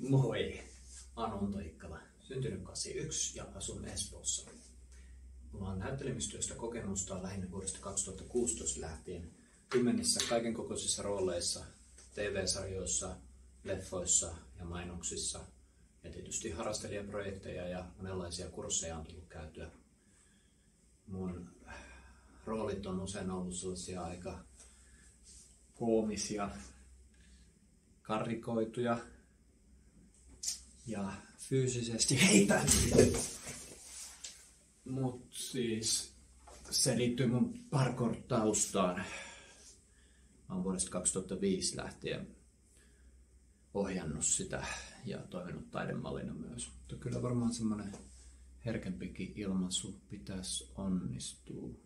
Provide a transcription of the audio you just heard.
Moi! Mä oon Ikkala, syntynyt 81 ja asun Espoossa. Mulla on näyttelemistyöstä kokemusta lähinnä vuodesta 2016 lähtien kymmenissä kaikenkokoisissa rooleissa, TV-sarjoissa, leffoissa ja mainoksissa. Ja tietysti harrastelijaprojekteja ja monenlaisia kursseja on tullut käytyä. Mun roolit on usein ollut sellaisia aika koomisia, karrikoituja ja fyysisesti heittäytyviä. Mut siis se liittyy mun parkour-taustaan. Mä oon vuodesta 2005 lähtien ohjannut sitä ja toiminut taidemallina myös. Mutta kyllä varmaan semmonen herkempikin ilmaisu pitäisi onnistua.